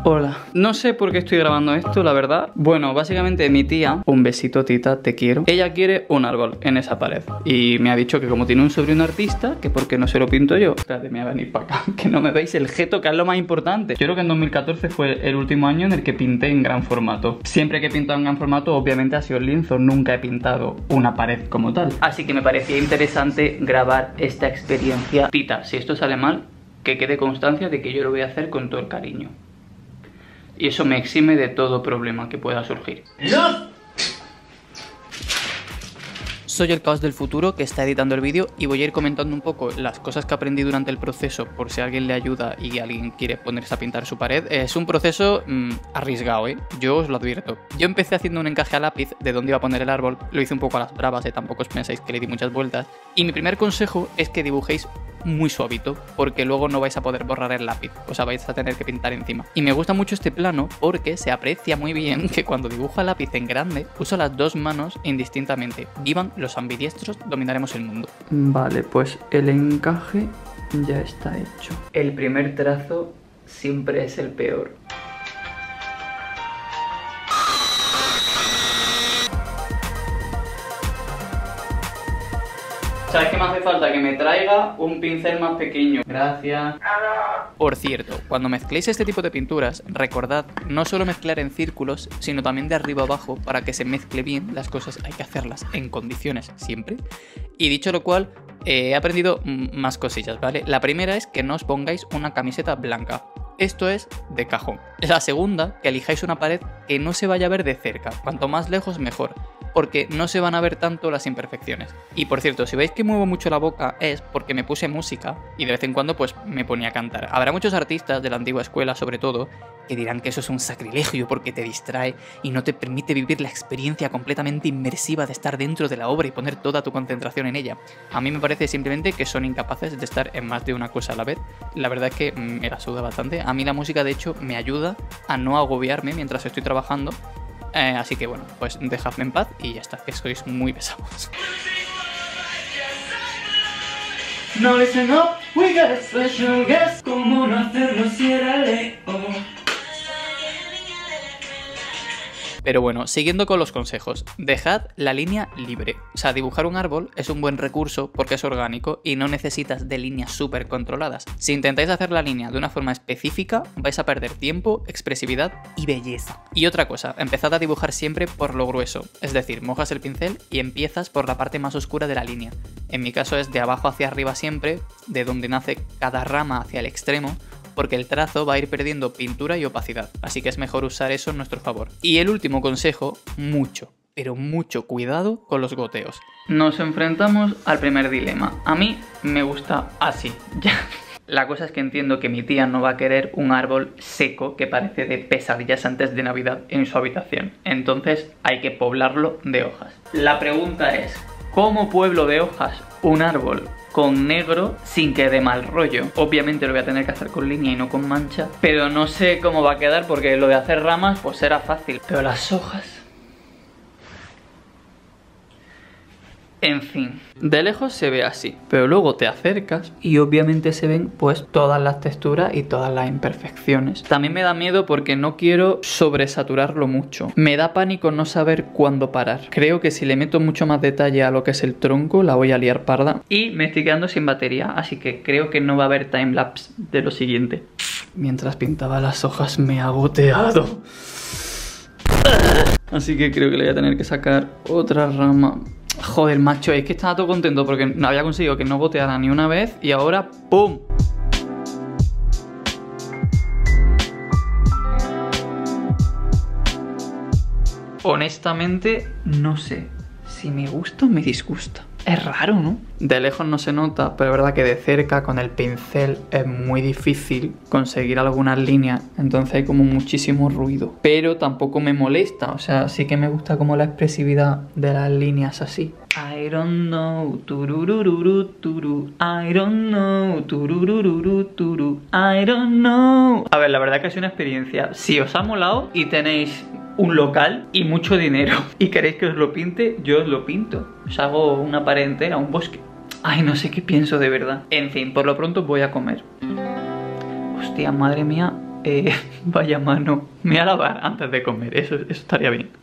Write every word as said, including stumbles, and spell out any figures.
Hola. No sé por qué estoy grabando esto, la verdad. Bueno, básicamente mi tía, un besito tita, te quiero. Ella quiere un árbol en esa pared. Y me ha dicho que como tiene un sobrino artista, que por qué no se lo pinto yo. Espérate, me voy a venir para acá, que no me veis el jeto, que es lo más importante. Yo creo que en dos mil catorce fue el último año en el que pinté en gran formato. Siempre que he pintado en gran formato, obviamente ha sido el lienzo. Nunca he pintado una pared como tal. Así que me parecía interesante grabar esta experiencia. Tita, si esto sale mal, que quede constancia de que yo lo voy a hacer con todo el cariño. Y eso me exime de todo problema que pueda surgir. ¡Luz! Soy el Caos del Futuro que está editando el vídeo y voy a ir comentando un poco las cosas que aprendí durante el proceso por si a alguien le ayuda y alguien quiere ponerse a pintar su pared. Es un proceso mmm, arriesgado, ¿eh? Yo os lo advierto. Yo empecé haciendo un encaje a lápiz de dónde iba a poner el árbol, lo hice un poco a las bravas, ¿eh? Tampoco os pensáis que le di muchas vueltas. Y mi primer consejo es que dibujéis muy suavito, porque luego no vais a poder borrar el lápiz, o sea, vais a tener que pintar encima. Y me gusta mucho este plano porque se aprecia muy bien que cuando dibujo a lápiz en grande, uso las dos manos indistintamente. Vivan los ambidiestros, dominaremos el mundo. Vale, pues el encaje ya está hecho. El primer trazo siempre es el peor. ¿Sabes qué me hace falta? Que me traiga un pincel más pequeño. Gracias. Por cierto, cuando mezcléis este tipo de pinturas, recordad no solo mezclar en círculos, sino también de arriba abajo. Para que se mezcle bien las cosas hay que hacerlas en condiciones siempre. Y dicho lo cual, eh, he aprendido más cosillas, ¿vale? La primera es que no os pongáis una camiseta blanca. Esto es de cajón. La segunda, que elijáis una pared que no se vaya a ver de cerca. Cuanto más lejos mejor, porque no se van a ver tanto las imperfecciones. Y por cierto, si veis que muevo mucho la boca es porque me puse música y de vez en cuando pues me ponía a cantar. Habrá muchos artistas de la antigua escuela, sobre todo, que dirán que eso es un sacrilegio porque te distrae y no te permite vivir la experiencia completamente inmersiva de estar dentro de la obra y poner toda tu concentración en ella. A mí me parece simplemente que son incapaces de estar en más de una cosa a la vez. La verdad es que me la suda bastante. A mí la música de hecho me ayuda a no agobiarme mientras estoy trabajando. Eh, así que bueno, pues dejadme en paz y ya está, que sois muy pesados. No listen up, we got a special guest. ¿Cómo no hacerlo si era Leo? Pero bueno, siguiendo con los consejos, dejad la línea libre. O sea, dibujar un árbol es un buen recurso porque es orgánico y no necesitas de líneas súper controladas. Si intentáis hacer la línea de una forma específica, vais a perder tiempo, expresividad y belleza. Y otra cosa, empezad a dibujar siempre por lo grueso. Es decir, mojas el pincel y empiezas por la parte más oscura de la línea. En mi caso es de abajo hacia arriba siempre, de donde nace cada rama hacia el extremo, porque el trazo va a ir perdiendo pintura y opacidad, así que es mejor usar eso en nuestro favor. Y el último consejo, mucho, pero mucho cuidado con los goteos. Nos enfrentamos al primer dilema. A mí me gusta así, ya. La cosa es que entiendo que mi tía no va a querer un árbol seco que parece de pesadillas antes de Navidad en su habitación. Entonces hay que poblarlo de hojas. La pregunta es, ¿cómo pueblo de hojas un árbol con negro sin que dé mal rollo? Obviamente lo voy a tener que hacer con línea y no con mancha, pero no sé cómo va a quedar porque lo de hacer ramas pues era fácil, pero las hojas... En fin, de lejos se ve así, pero luego te acercas y obviamente se ven pues todas las texturas y todas las imperfecciones. También me da miedo porque no quiero sobresaturarlo mucho. Me da pánico no saber cuándo parar. Creo que si le meto mucho más detalle a lo que es el tronco, la voy a liar parda. Y me estoy quedando sin batería, así que creo que no va a haber timelapse de lo siguiente. Mientras pintaba las hojas me ha goteado. Así que creo que le voy a tener que sacar otra rama. Joder, macho, es que estaba todo contento porque no había conseguido que no goteara ni una vez y ahora ¡pum! Honestamente, no sé si me gusta o me disgusta. Es raro, ¿no? De lejos no se nota, pero es verdad que de cerca con el pincel es muy difícil conseguir algunas líneas, entonces hay como muchísimo ruido. Pero tampoco me molesta, o sea, sí que me gusta como la expresividad de las líneas así. I don't know, tururururu, turu, I don't know, tururururu, turu, I don't know. A ver, la verdad que es una experiencia. Si os ha molado y tenéis un local y mucho dinero y queréis que os lo pinte, yo os lo pinto. Os hago una pared entera, un bosque. Ay, no sé qué pienso de verdad. En fin, por lo pronto voy a comer. Hostia, madre mía, Eh, vaya mano. Me voy a lavar antes de comer, eso, eso estaría bien.